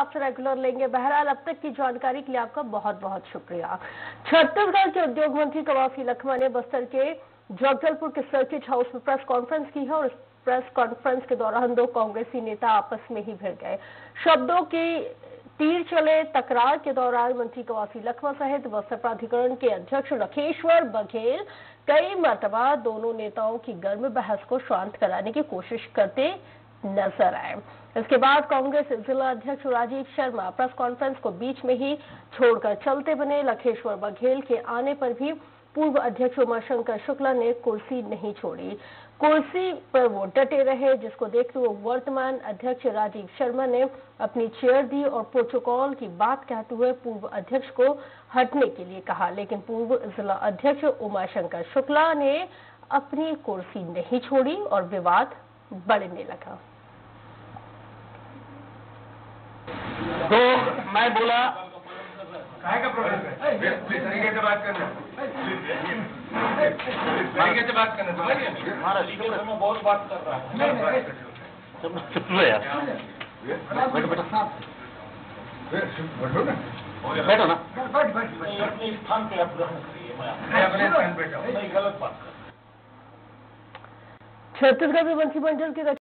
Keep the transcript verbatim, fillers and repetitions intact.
आपसे रेगुलर लेंगे। बहरहाल अब तक की जानकारी के लिए आपका बहुत बहुत शुक्रिया। छत्तीसगढ़ के उद्योग मंत्री कवासी लखमा ने बस्तर के जगदलपुर के सर्किट हाउस में प्रेस कॉन्फ्रेंस की है और इस प्रेस कॉन्फ्रेंस के दौरान दो कांग्रेसी नेता आपस में ही भिड़ गए। शब्दों की तीर चले तकरार के दौरान मंत्री कवासी लखमा सहित बस्तर प्राधिकरण के अध्यक्ष लखेश्वर बघेल कई मरतबा दोनों नेताओं की गर्म बहस को शांत कराने की कोशिश करते नजर आए। इसके बाद कांग्रेस जिला अध्यक्ष राजीव शर्मा प्रेस कॉन्फ्रेंस को बीच में ही छोड़कर चलते बने। लखेश्वर बघेल के आने पर भी पूर्व अध्यक्ष उमाशंकर शुक्ला ने कुर्सी नहीं छोड़ी, कुर्सी पर वो डटे रहे, जिसको देखते हुए वर्तमान अध्यक्ष राजीव शर्मा ने अपनी चेयर दी और प्रोटोकॉल की बात कहते हुए पूर्व अध्यक्ष को हटने के लिए कहा, लेकिन पूर्व जिला अध्यक्ष उमाशंकर शुक्ला ने अपनी कुर्सी नहीं छोड़ी और विवाद बढ़ने लगा। तो मैं बोला काहे का प्रॉब्लम है, तरीके से बात करना, तरीके से बात करना, समझ गए? हमारा तरीके से मैं बहुत बात कर रहा है। चुप लो यार, बैठो बैठो बैठो ना, बैठो ना, बैठ बैठ अपने स्थान पे आप ग्रहण करिए, मैं अपने स्थान पे बैठा हूं, नहीं गलत बात कर। छत्तीसगढ़ में मंत्रिमंडल की